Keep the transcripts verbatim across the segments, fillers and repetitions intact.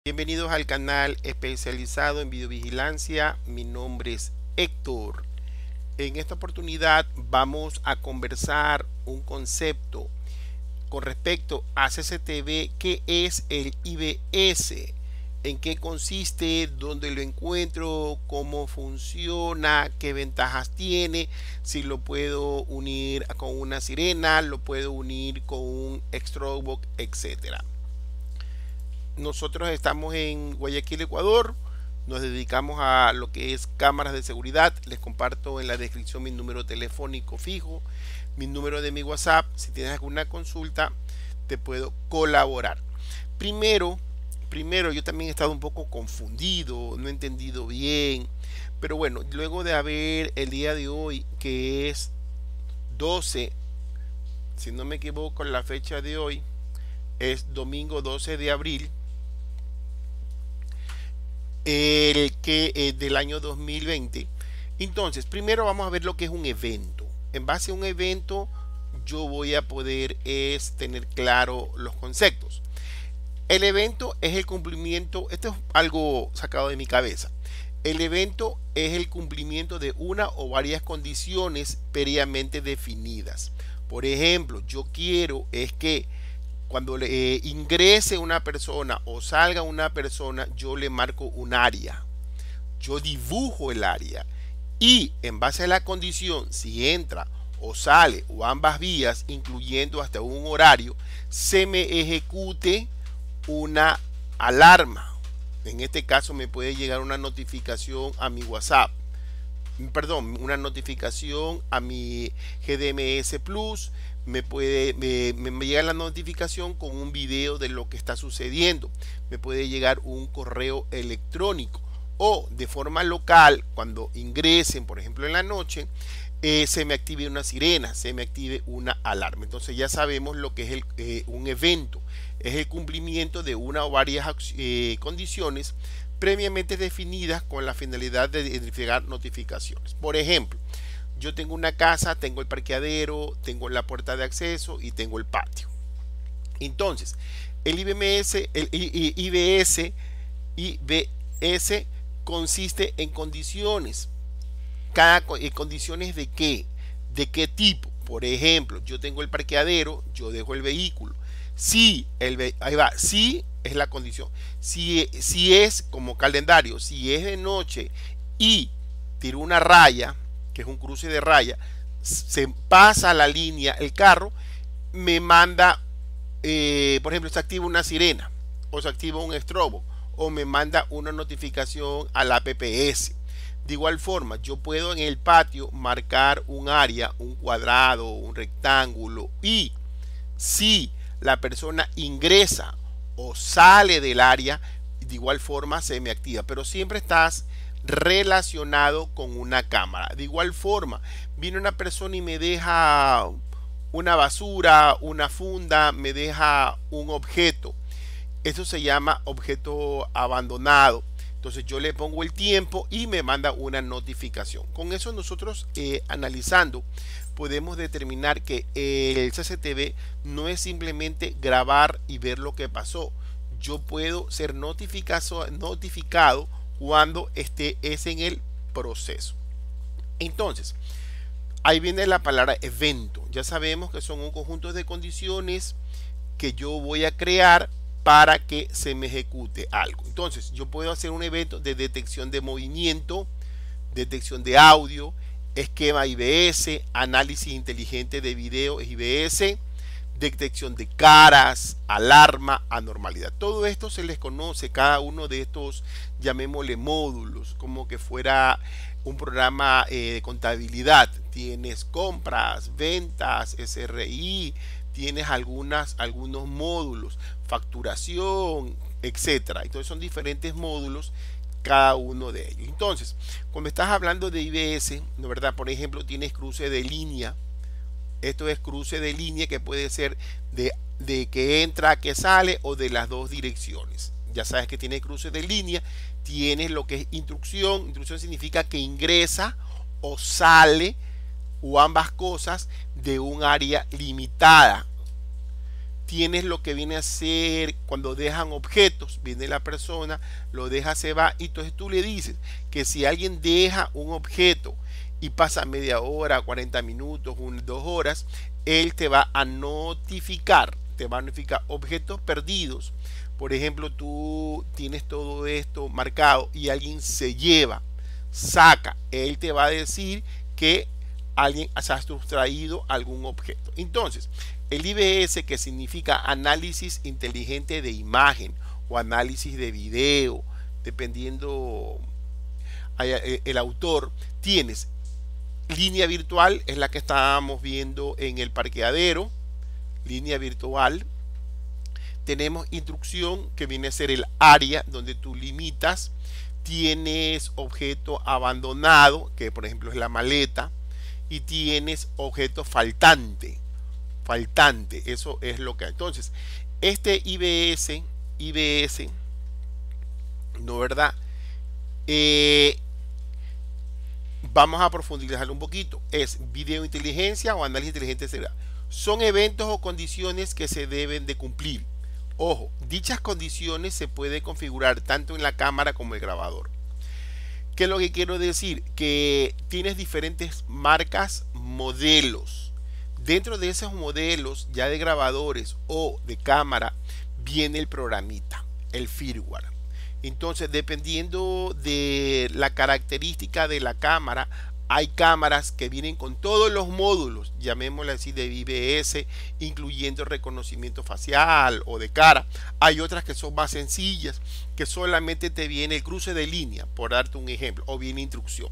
Bienvenidos al canal especializado en videovigilancia. Mi nombre es Héctor. En esta oportunidad vamos a conversar un concepto con respecto a C C T V. ¿Qué es el I B S? ¿En qué consiste? ¿Dónde lo encuentro? ¿Cómo funciona? ¿Qué ventajas tiene? Si lo puedo unir con una sirena, lo puedo unir con un strobo, etcétera. Nosotros estamos en Guayaquil, Ecuador. Nos dedicamos a lo que es cámaras de seguridad. Les comparto en la descripción mi número telefónico fijo, mi número de mi WhatsApp. Si tienes alguna consulta, te puedo colaborar. Primero, primero yo también he estado un poco confundido, no he entendido bien. Pero bueno, luego de haber el día de hoy, que es doce, si no me equivoco, la fecha de hoy es domingo doce de abril, el que eh, del año dos mil veinte. Entonces, primero vamos a ver lo que es un evento. En base a un evento, yo voy a poder es tener claro los conceptos. El evento es el cumplimiento, esto es algo sacado de mi cabeza. El evento es el cumplimiento de una o varias condiciones previamente definidas. Por ejemplo, yo quiero es que cuando le, eh, ingrese una persona o salga una persona, yo le marco un área. Yo dibujo el área. Y en base a la condición, si entra o sale o ambas vías, incluyendo hasta un horario, se me ejecute una alarma. En este caso me puede llegar una notificación a mi WhatsApp. Perdón, una notificación a mi G D M S Plus. Me puede me, me llega la notificación con un video de lo que está sucediendo. Me puede llegar un correo electrónico, o de forma local, cuando ingresen, por ejemplo en la noche, eh, se me active una sirena, se me active una alarma. Entonces ya sabemos lo que es el, eh, un evento. Es el cumplimiento de una o varias eh, condiciones previamente definidas con la finalidad de identificar notificaciones. Por ejemplo, yo tengo una casa, tengo el parqueadero, tengo la puerta de acceso y tengo el patio. Entonces, el I B S, el I B S, I B S consiste en condiciones. Cada condiciones de qué, de qué tipo. Por ejemplo, yo tengo el parqueadero, yo dejo el vehículo. Si el ahí va, si es la condición. Si, si es como calendario, si es de noche y tiro una raya, que es un cruce de raya, se pasa la línea el carro, me manda, eh, por ejemplo, se activa una sirena, o se activa un estrobo, o me manda una notificación al A P P S. De igual forma, yo puedo en el patio marcar un área, un cuadrado, un rectángulo, y si la persona ingresa o sale del área, de igual forma se me activa, pero siempre estás relacionado con una cámara. De igual forma, viene una persona y me deja una basura, una funda, me deja un objeto. Eso se llama objeto abandonado. Entonces yo le pongo el tiempo y me manda una notificación. Con eso nosotros eh, analizando podemos determinar que el C C T V no es simplemente grabar y ver lo que pasó. Yo puedo ser notificado, notificado cuando esté es en el proceso. Entonces, ahí viene la palabra evento. Ya sabemos que son un conjunto de condiciones que yo voy a crear para que se me ejecute algo. Entonces, yo puedo hacer un evento de detección de movimiento, detección de audio, esquema I B S, análisis inteligente de video I B S, detección de caras, alarma, anormalidad. Todo esto se les conoce, cada uno de estos, llamémosle módulos, como que fuera un programa eh, de contabilidad. Tienes compras, ventas, S R I, tienes algunas, algunos módulos, facturación, etcétera. Entonces son diferentes módulos cada uno de ellos. Entonces, cuando estás hablando de I B S, ¿no verdad? Por ejemplo, tienes cruce de línea. Esto es cruce de línea que puede ser de, de que entra, que sale, o de las dos direcciones. Ya sabes que tiene cruce de línea. Tienes lo que es instrucción. Instrucción significa que ingresa o sale, o ambas cosas, de un área limitada. tienes lo que viene a ser cuando dejan objetos, viene la persona, lo deja, se va, y entonces tú le dices que si alguien deja un objeto y pasa media hora, cuarenta minutos, un, dos horas, él te va a notificar, te va a notificar objetos perdidos. Por ejemplo, tú tienes todo esto marcado y alguien se lleva, saca, él te va a decir que alguien se ha sustraído algún objeto. Entonces, el I B S, que significa análisis inteligente de imagen o análisis de video, dependiendo el autor, tienes línea virtual, es la que estábamos viendo en el parqueadero, línea virtual. Tenemos instrucción, que viene a ser el área donde tú limitas. Tienes objeto abandonado, que por ejemplo es la maleta, y tienes objeto faltante. Faltante, eso es lo que hay. Entonces, este I B S, I B S, ¿no verdad? Eh, vamos a profundizar un poquito. Es video inteligencia o análisis inteligente cerebral. Son eventos o condiciones que se deben de cumplir. Ojo, dichas condiciones se puede configurar tanto en la cámara como el grabador. ¿Qué es lo que quiero decir? Que tienes diferentes marcas, modelos. Dentro de esos modelos ya de grabadores o de cámara viene el programita, el firmware. Entonces, dependiendo de la característica de la cámara, hay cámaras que vienen con todos los módulos, llamémosle así, de I B S, incluyendo reconocimiento facial o de cara. Hay otras que son más sencillas, que solamente te viene el cruce de línea, por darte un ejemplo, o viene instrucción.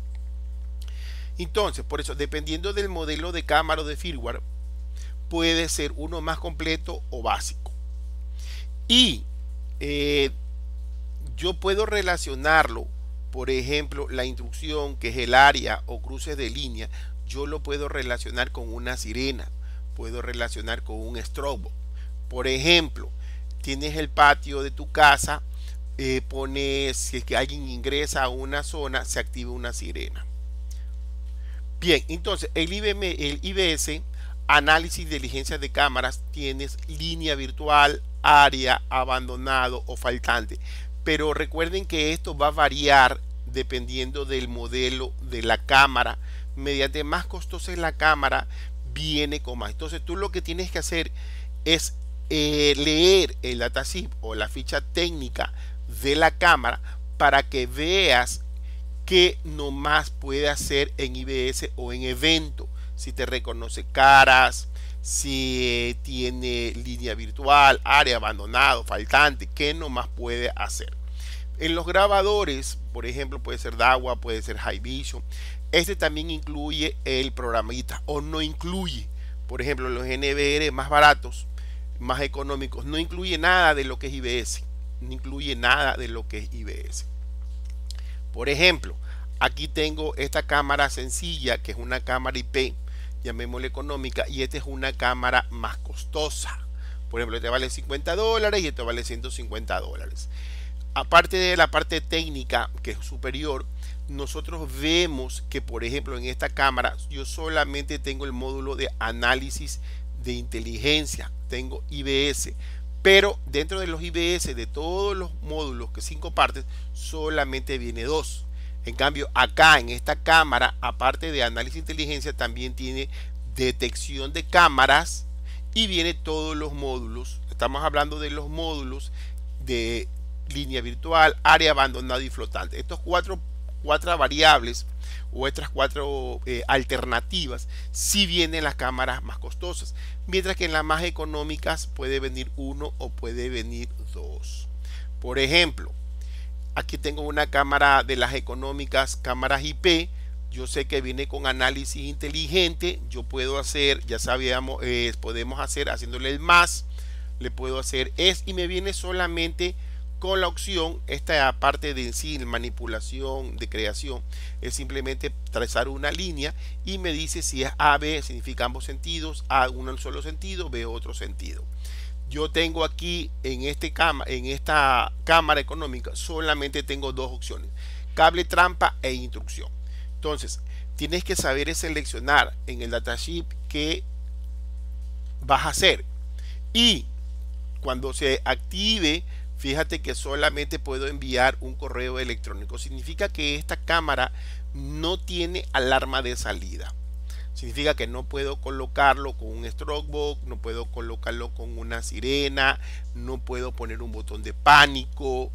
Entonces, por eso, dependiendo del modelo de cámara o de firmware, puede ser uno más completo o básico. Y eh, yo puedo relacionarlo, por ejemplo, la instrucción, que es el área o cruces de línea, yo lo puedo relacionar con una sirena, puedo relacionar con un strobo. Por ejemplo, tienes el patio de tu casa, eh, pones, si es que alguien ingresa a una zona, se activa una sirena. Bien, entonces el I B M, el I B S, análisis de inteligencia de cámaras, tienes línea virtual, área, abandonado o faltante. Pero recuerden que esto va a variar dependiendo del modelo de la cámara. Mediante más costosa es la cámara, viene con más. Entonces tú lo que tienes que hacer es eh, leer el datasheet o la ficha técnica de la cámara para que veas qué nomás puede hacer en I B S o en evento. Si te reconoce caras, si tiene línea virtual, área, abandonado, faltante, qué nomás puede hacer. En los grabadores, por ejemplo, puede ser DAWA, puede ser Hikvision. Este también incluye el programita o no incluye. Por ejemplo, los N V R más baratos, más económicos, no incluye nada de lo que es I B S. No incluye nada de lo que es I B S. Por ejemplo, aquí tengo esta cámara sencilla, que es una cámara I P, llamémosle económica, y esta es una cámara más costosa. Por ejemplo, este vale cincuenta dólares y este vale ciento cincuenta dólares. Aparte de la parte técnica, que es superior, nosotros vemos que, por ejemplo, en esta cámara yo solamente tengo el módulo de análisis de inteligencia, tengo I B S, pero dentro de los I B S, de todos los módulos, que cinco partes, solamente viene dos. En cambio, acá en esta cámara, aparte de análisis de inteligencia, también tiene detección de cámaras y viene todos los módulos. Estamos hablando de los módulos de línea virtual, área, abandonado y flotante. Estos cuatro, cuatro variables o estas cuatro eh, alternativas sí vienen las cámaras más costosas, mientras que en las más económicas puede venir uno o puede venir dos. Por ejemplo, aquí tengo una cámara de las económicas, cámaras I P. Yo sé que viene con análisis inteligente. Yo puedo hacer, ya sabíamos, eh, podemos hacer haciéndole el más, le puedo hacer es, y me viene solamente con la opción, esta parte de en sí, manipulación de creación, es simplemente trazar una línea y me dice si es A, B, significa ambos sentidos, A un solo sentido, B otro sentido. Yo tengo aquí en, este cama, en esta cámara económica solamente tengo dos opciones, cable trampa e instrucción. Entonces tienes que saber seleccionar en el datasheet qué vas a hacer Y cuando se active, fíjate que solamente puedo enviar un correo electrónico. Significa que esta cámara no tiene alarma de salida. Significa que no puedo colocarlo con un strobe box, no puedo colocarlo con una sirena, no puedo poner un botón de pánico,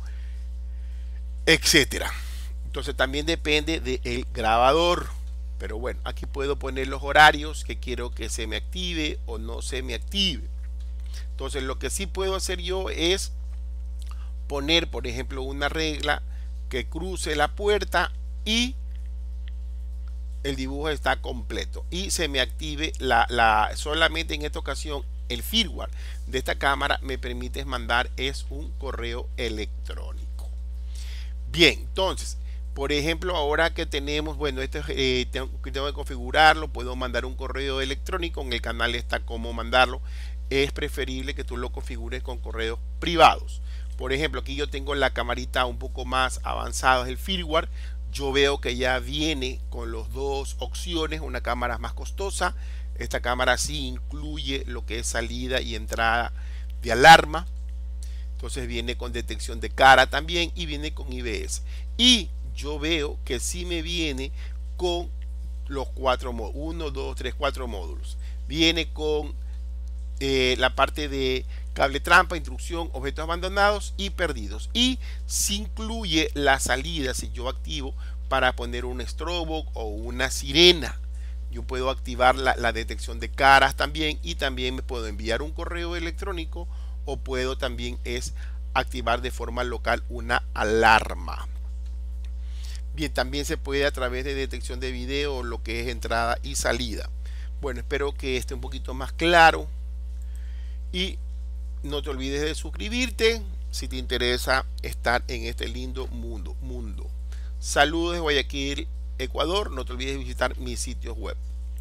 etcétera. Entonces también depende del grabador. Pero bueno, aquí puedo poner los horarios que quiero que se me active o no se me active. Entonces lo que sí puedo hacer yo es poner, por ejemplo, una regla que cruce la puerta y el dibujo está completo y se me active la, la solamente en esta ocasión el firmware de esta cámara me permite mandar es un correo electrónico. Bien, entonces por ejemplo, ahora que tenemos, bueno, esto eh, tengo, tengo que configurarlo, puedo mandar un correo electrónico, en el canal está cómo mandarlo. Es preferible que tú lo configures con correos privados. Por ejemplo, aquí yo tengo la camarita un poco más avanzada, el firmware. Yo veo que ya viene con las dos opciones, una cámara más costosa. Esta cámara sí incluye lo que es salida y entrada de alarma. Entonces viene con detección de cara también y viene con I B S. Y yo veo que sí me viene con los cuatro módulos, uno, dos, tres, cuatro módulos. Viene con eh, la parte de cable trampa, instrucción, objetos abandonados y perdidos. Y sí incluye la salida, si yo activo, para poner un strobo o una sirena. Yo puedo activar la, la detección de caras también y también me puedo enviar un correo electrónico o puedo también es activar de forma local una alarma. Bien, también se puede a través de detección de video, lo que es entrada y salida. Bueno, espero que esté un poquito más claro. Y no te olvides de suscribirte si te interesa estar en este lindo mundo. mundo. Saludos de Guayaquil, Ecuador. No te olvides de visitar mis sitios web.